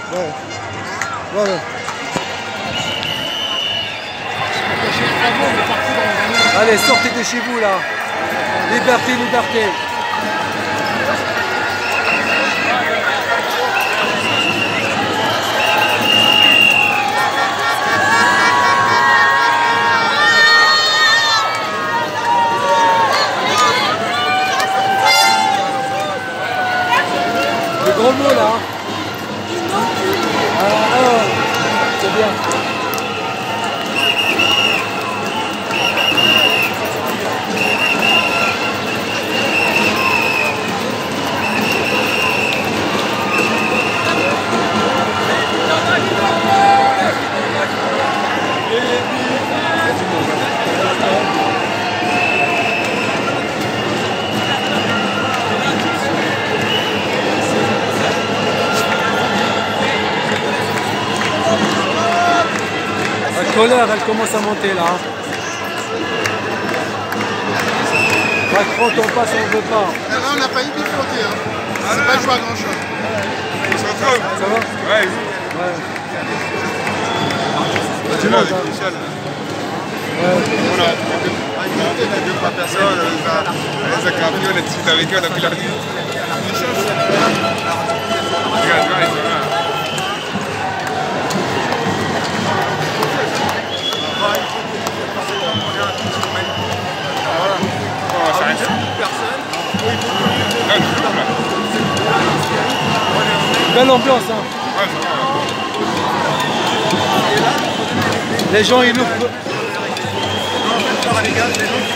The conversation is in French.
Ouais. Ouais. Allez, sortez de chez vous là. Liberté, liberté. Le gros mot là. C'est bien. La colère, elle commence à monter là. Macron, on passe, on ne veut pas. Là, on n'a pas eu bifurqué. Hein. C'est pas joué à grand chose. Ça va? Ouais. Tu montes, hein. On a 2-3 personnes, les accablés, on a discuté avec eux, on a pris leur nuit. Regarde, ils sont là. Belle ambiance, hein. Les gens ils nous...